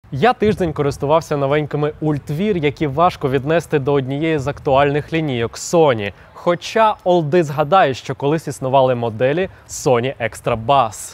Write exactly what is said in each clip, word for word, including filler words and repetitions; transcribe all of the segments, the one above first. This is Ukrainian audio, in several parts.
Я тиждень користувався новенькими Ультвір, які важко віднести до однієї з актуальних лінійок Sony. Хоча олди згадають, що колись існували моделі Sony Extra Bass.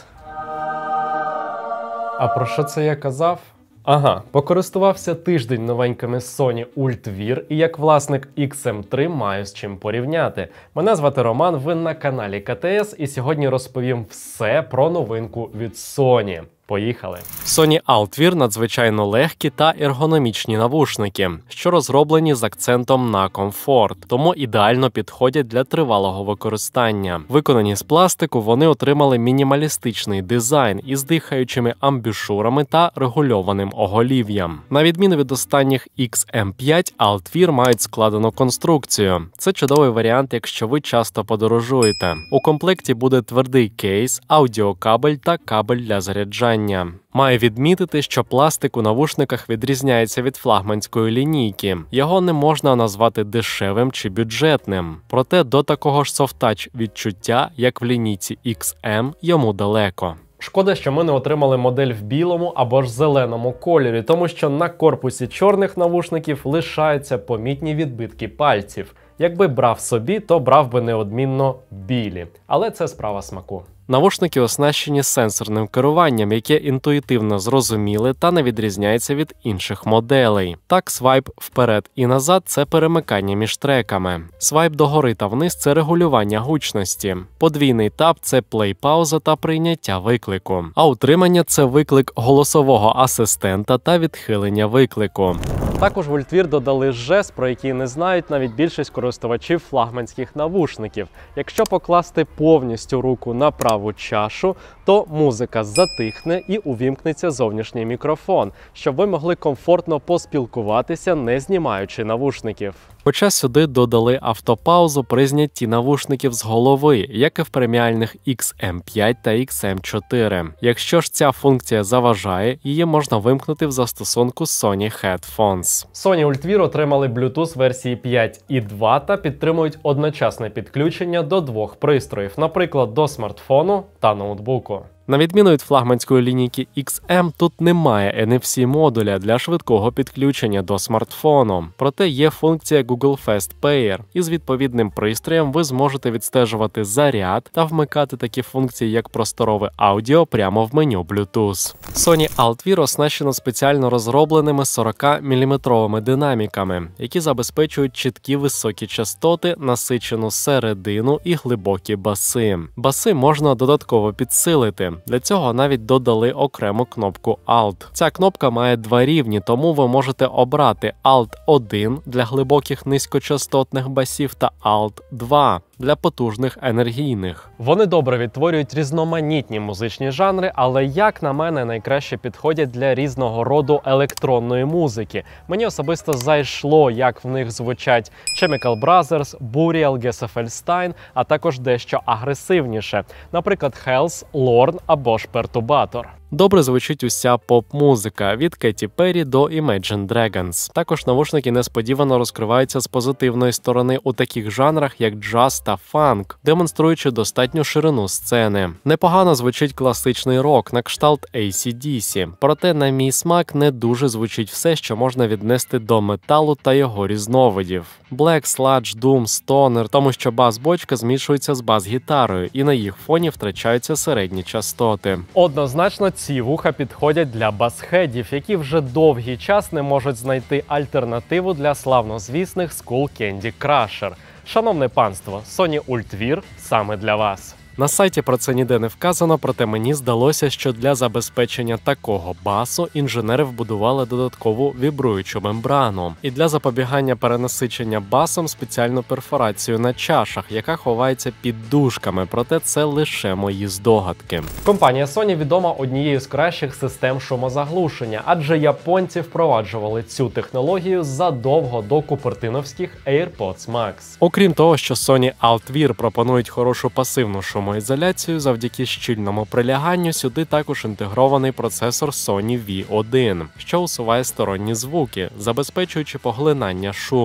А про що це я казав? Ага, покористувався тиждень новенькими Sony Ультвір і як власник ікс ем три маю з чим порівняти. Мене звати Роман, ви на каналі ка те ес і сьогодні розповім все про новинку від Sony. Поїхали! Sony Ультвір – надзвичайно легкі та ергономічні навушники, що розроблені з акцентом на комфорт, тому ідеально підходять для тривалого використання. Виконані з пластику, вони отримали мінімалістичний дизайн із дихаючими амбушурами та регульованим оголів'ям. На відміну від останніх ікс ем п'ять, Ультвір мають складену конструкцію. Це чудовий варіант, якщо ви часто подорожуєте. У комплекті буде твердий кейс, аудіокабель та кабель для заряджання. Маю відмітити, що пластик у навушниках відрізняється від флагманської лінійки. Його не можна назвати дешевим чи бюджетним. Проте до такого ж софт-тач відчуття, як в лінійці ікс ем, йому далеко. Шкода, що ми не отримали модель в білому або ж зеленому кольорі, тому що на корпусі чорних навушників лишаються помітні відбитки пальців. Якби брав собі, то брав би неодмінно білі. Але це справа смаку. Навушники оснащені сенсорним керуванням, яке інтуїтивно зрозуміле та не відрізняється від інших моделей. Так, свайп вперед і назад – це перемикання між треками. Свайп догори та вниз – це регулювання гучності. Подвійний тап – це плей-пауза та прийняття виклику. А утримання – це виклик голосового асистента та відхилення виклику. Також в Ультвір додали жест, про який не знають навіть більшість користувачів флагманських навушників. Якщо покласти повністю руку на праву чашу, то музика затихне і увімкнеться зовнішній мікрофон, щоб ви могли комфортно поспілкуватися, не знімаючи навушників. Хоча сюди додали автопаузу при знятті навушників з голови, як і в преміальних ікс ем п'ять та ікс ем чотири. Якщо ж ця функція заважає, її можна вимкнути в застосунку Sony Headphones. Sony Ультвір отримали Bluetooth версії п'ять і два та підтримують одночасне підключення до двох пристроїв, наприклад, до смартфону та ноутбуку. На відміну від флагманської лінійки ікс ем, тут немає ен еф сі-модуля для швидкого підключення до смартфону. Проте є функція Google Fast Pair. Із відповідним пристроєм ви зможете відстежувати заряд та вмикати такі функції, як просторове аудіо, прямо в меню Bluetooth. Sony Ультвір оснащено спеціально розробленими сорокаміліметровими динаміками, які забезпечують чіткі високі частоти, насичену середину і глибокі баси. Баси можна додатково підсилити. Для цього навіть додали окрему кнопку Alt. Ця кнопка має два рівні, тому ви можете обрати Alt один для глибоких низькочастотних басів та Alt два для потужних енергійних. Вони добре відтворюють різноманітні музичні жанри, але, як на мене, найкраще підходять для різного роду електронної музики. Мені особисто зайшло, як в них звучать Chemical Brothers, Burial, Gesaffelstein, а також дещо агресивніше, наприклад, Hells, Lorn або ж Perturbator. Добре звучить уся поп-музика, від Кеті Перрі до Imagine Dragons. Також навушники несподівано розкриваються з позитивної сторони у таких жанрах, як джаз та фанк, демонструючи достатню ширину сцени. Непогано звучить класичний рок на кшталт ей сі ді сі, проте на мій смак не дуже звучить все, що можна віднести до металу та його різновидів. Black, Sludge, Doom, Stoner, тому що бас-бочка змішується з бас-гітарою і на їх фоні втрачаються середні частоти. Однозначно ці вуха підходять для басхедів, які вже довгий час не можуть знайти альтернативу для славнозвісних Skull Candy Crusher. Шановне панство, Sony Ультвір саме для вас. На сайті про це ніде не вказано, проте мені здалося, що для забезпечення такого басу інженери вбудували додаткову вібруючу мембрану. І для запобігання перенасичення басом спеціальну перфорацію на чашах, яка ховається під дужками, проте це лише мої здогадки. Компанія Sony відома однією з кращих систем шумозаглушення, адже японці впроваджували цю технологію задовго до купертиновських AirPods Max. Окрім того, що Sony Ультвір пропонують хорошу пасивну шумозаглушення, Ізоляцію завдяки щільному приляганню сюди також інтегрований процесор Sony ві один, що усуває сторонні звуки, забезпечуючи поглинання шуму.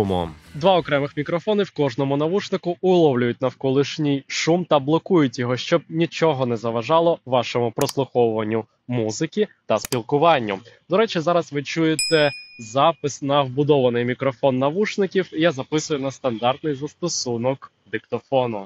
Два окремих мікрофони в кожному навушнику уловлюють навколишній шум та блокують його, щоб нічого не заважало вашому прослуховуванню музики та спілкуванню. До речі, зараз ви чуєте запис на вбудований мікрофон навушників. Я записую на стандартний застосунок диктофону.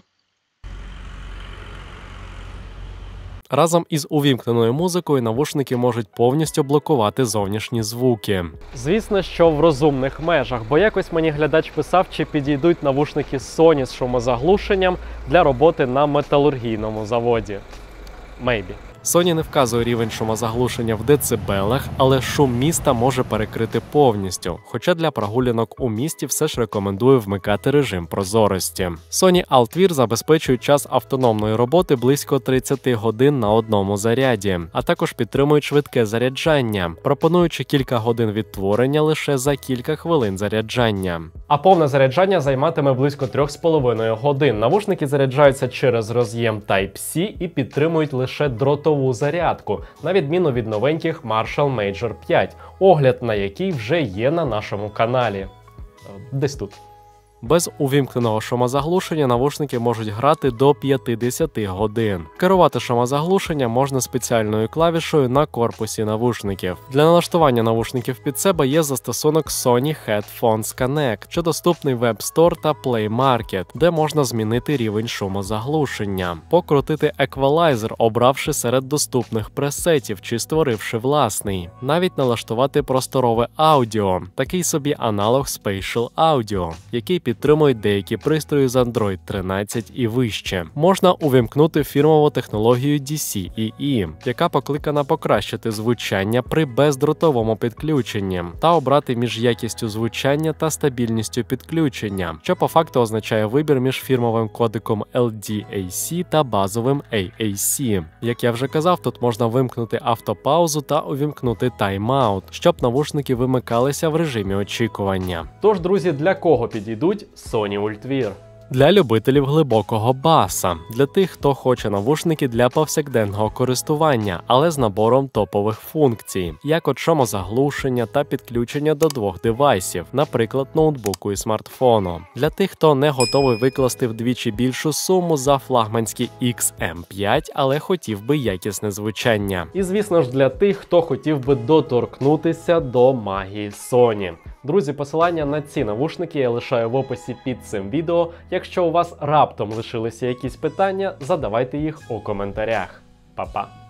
Разом із увімкненою музикою навушники можуть повністю блокувати зовнішні звуки. Звісно, що в розумних межах, бо якось мені глядач писав, чи підійдуть навушники Sony з шумозаглушенням для роботи на металургійному заводі. Maybe. Sony не вказує рівень шумозаглушення в децибелах, але шум міста може перекрити повністю. Хоча для прогулянок у місті все ж рекомендую вмикати режим прозорості. Sony Altvir забезпечують час автономної роботи близько тридцять годин на одному заряді, а також підтримують швидке заряджання, пропонуючи кілька годин відтворення лише за кілька хвилин заряджання. А повне заряджання займатиме близько трьох з половиною годин. Навушники заряджаються через роз'єм Type-C і підтримують лише дротову зарядку, на відміну від новеньких Marshall Major п'ять, огляд на який вже є на нашому каналі. Десь тут. Без увімкненого шумозаглушення навушники можуть грати до п'ятдесят годин. Керувати шумозаглушенням можна спеціальною клавішою на корпусі навушників. Для налаштування навушників під себе є застосунок Sony Headphones Connect, що доступний в App Store та Play Market, де можна змінити рівень шумозаглушення, покрутити еквалайзер, обравши серед доступних пресетів чи створивши власний, навіть налаштувати просторове аудіо, такий собі аналог Spatial Audio, який підтримують деякі пристрої з Android тринадцять і вище. Можна увімкнути фірмову технологію ді сі і і, яка покликана покращити звучання при бездротовому підключенні, та обрати між якістю звучання та стабільністю підключення, що по факту означає вибір між фірмовим кодеком ел ді ей сі та базовим ей ей сі. Як я вже казав, тут можна вимкнути автопаузу та увімкнути тайм-аут, щоб навушники вимикалися в режимі очікування. Тож, друзі, для кого підійдуть Sony Ultvir? Для любителів глибокого баса, для тих, хто хоче навушники для повсякденного користування, але з набором топових функцій, як от шумозаглушення та підключення до двох девайсів, наприклад, ноутбуку і смартфону. Для тих, хто не готовий викласти вдвічі більшу суму за флагманський ікс ем п'ять, але хотів би якісне звучання. І, звісно ж, для тих, хто хотів би доторкнутися до магії Sony. Друзі, посилання на ці навушники я лишаю в описі під цим відео. Якщо у вас раптом лишилися якісь питання, задавайте їх у коментарях. Па-па!